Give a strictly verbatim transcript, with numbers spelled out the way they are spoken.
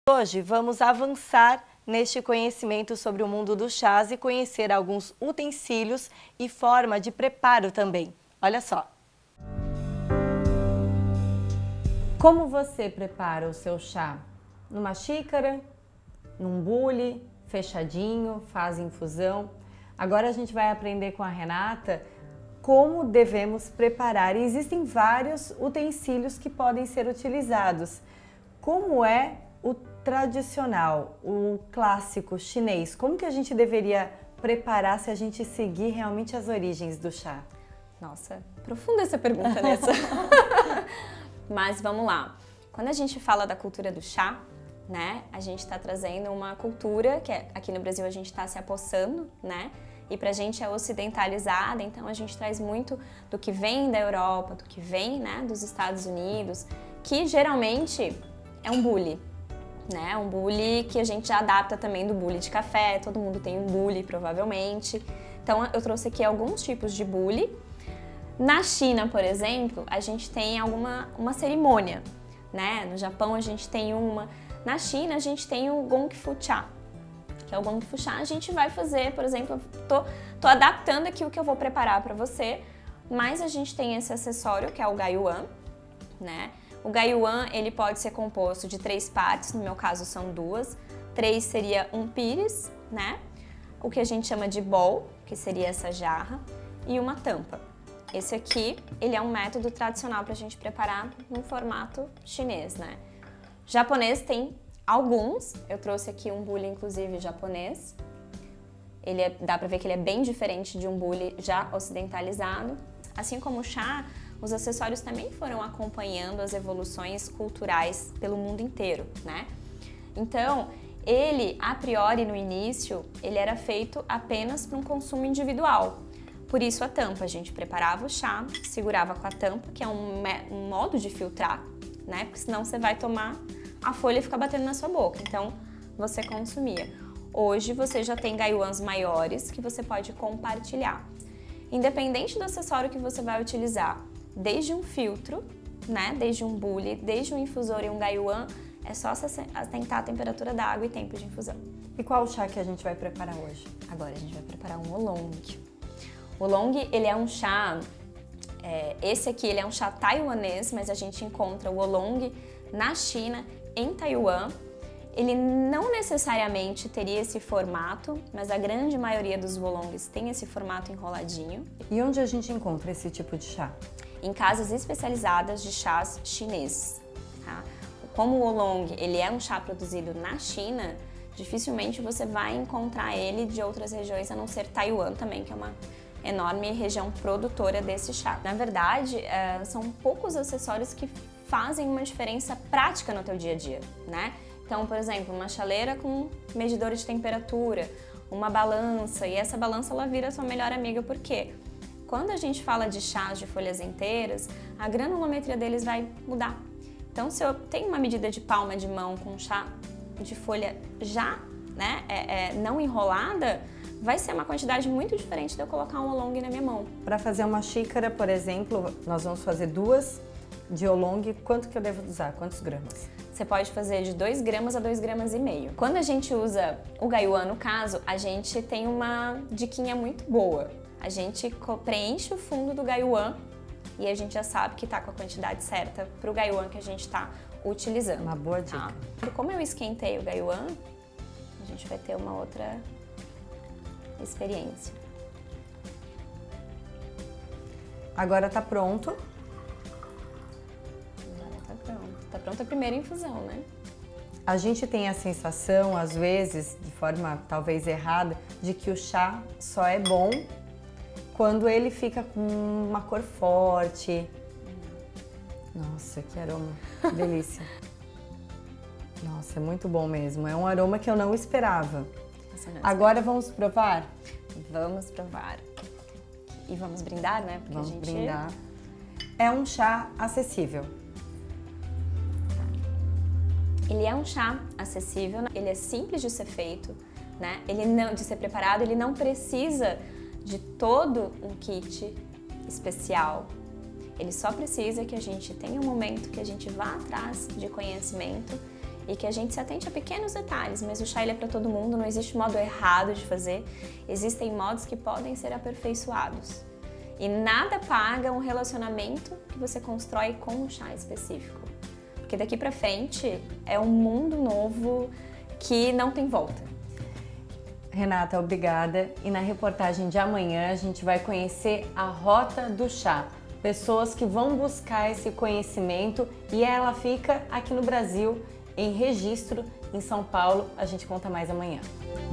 Hoje vamos avançar neste conhecimento sobre o mundo dos chás e conhecer alguns utensílios e forma de preparo também. Olha só! Como você prepara o seu chá? Numa xícara, num bule, fechadinho, faz infusão? Agora a gente vai aprender com a Renata como devemos preparar. E existem vários utensílios que podem ser utilizados. Como é o tradicional, o clássico chinês? Como que a gente deveria preparar se a gente seguir realmente as origens do chá? Nossa, profunda essa pergunta nessa. Mas vamos lá. Quando a gente fala da cultura do chá, né, a gente está trazendo uma cultura que é, aqui no Brasil a gente está se apossando, né? E pra gente é ocidentalizada, então a gente traz muito do que vem da Europa, do que vem, né, dos Estados Unidos, que geralmente é um bule, né? Um bule que a gente já adapta também do bule de café, todo mundo tem um bule provavelmente. Então eu trouxe aqui alguns tipos de bule. Na China, por exemplo, a gente tem alguma uma cerimônia, né? No Japão a gente tem uma, na China a gente tem o Gong Fu Cha, que é o Gong Fu Cha. A gente vai fazer, por exemplo, tô, tô adaptando aqui o que eu vou preparar para você, mas a gente tem esse acessório que é o Gai Yuan, né? O Gai Yuan, ele pode ser composto de três partes, no meu caso são duas. Três seria um pires, né? O que a gente chama de bowl, que seria essa jarra, e uma tampa. Esse aqui, ele é um método tradicional para a gente preparar no formato chinês, né? Japonês tem alguns, eu trouxe aqui um bule inclusive japonês. Ele é, dá para ver que ele é bem diferente de um bule já ocidentalizado. Assim como o chá, os acessórios também foram acompanhando as evoluções culturais pelo mundo inteiro, né? Então, ele, a priori, no início, ele era feito apenas para um consumo individual. Por isso a tampa, a gente preparava o chá, segurava com a tampa, que é um, um modo de filtrar, né? Porque senão você vai tomar a folha e fica batendo na sua boca. Então, você consumia. Hoje você já tem Gai Yuans maiores que você pode compartilhar. Independente do acessório que você vai utilizar, desde um filtro, né, desde um bule, desde um infusor e um Gai Yuan, é só atentar a temperatura da água e tempo de infusão. E qual o chá que a gente vai preparar hoje? Agora a gente vai preparar um oolong. O oolong, ele é um chá, é, esse aqui ele é um chá taiwanês, mas a gente encontra o oolong na China, em Taiwan. Ele não necessariamente teria esse formato, mas a grande maioria dos oolongs tem esse formato enroladinho. E onde a gente encontra esse tipo de chá? Em casas especializadas de chás chineses, tá? Como o oolong ele é um chá produzido na China, dificilmente você vai encontrar ele de outras regiões, a não ser Taiwan também, que é uma enorme região produtora desse chá. Na verdade, é, são poucos acessórios que fazem uma diferença prática no teu dia a dia, né? Então, por exemplo, uma chaleira com medidor de temperatura, uma balança, e essa balança ela vira sua melhor amiga, por quê? Quando a gente fala de chás de folhas inteiras, a granulometria deles vai mudar. Então, se eu tenho uma medida de palma de mão com chá de folha já, né, é, é, não enrolada, vai ser uma quantidade muito diferente de eu colocar um oolong na minha mão. Para fazer uma xícara, por exemplo, nós vamos fazer duas de oolong. Quanto que eu devo usar? Quantos gramas? Você pode fazer de dois gramas a dois gramas e meio. Quando a gente usa o Gai Yuan, no caso, a gente tem uma diquinha muito boa. A gente preenche o fundo do Gai Yuan e a gente já sabe que tá com a quantidade certa pro Gai Yuan que a gente tá utilizando. Uma boa dica. Tá? Como eu esquentei o Gai Yuan, a gente vai ter uma outra experiência. Agora tá pronto. Agora tá pronto. Tá pronta a primeira infusão, né? A gente tem a sensação, às vezes, de forma talvez errada, de que o chá só é bom quando ele fica com uma cor forte. Nossa, que aroma, que delícia. Nossa, é muito bom mesmo. É um aroma que eu não esperava. Agora vamos provar? Vamos provar. E vamos brindar, né? Porque vamos a gente... brindar. É um chá acessível. Ele é um chá acessível, ele é simples de ser feito, né? Ele não, de ser preparado, ele não precisa de todo um kit especial. Ele só precisa que a gente tenha um momento que a gente vá atrás de conhecimento e que a gente se atente a pequenos detalhes, mas o chá ele é para todo mundo, não existe modo errado de fazer, existem modos que podem ser aperfeiçoados. E nada paga um relacionamento que você constrói com um chá específico. Porque daqui pra frente é um mundo novo que não tem volta. Renata, obrigada. E na reportagem de amanhã a gente vai conhecer a Rota do Chá. Pessoas que vão buscar esse conhecimento e ela fica aqui no Brasil, em Registro, em São Paulo. A gente conta mais amanhã.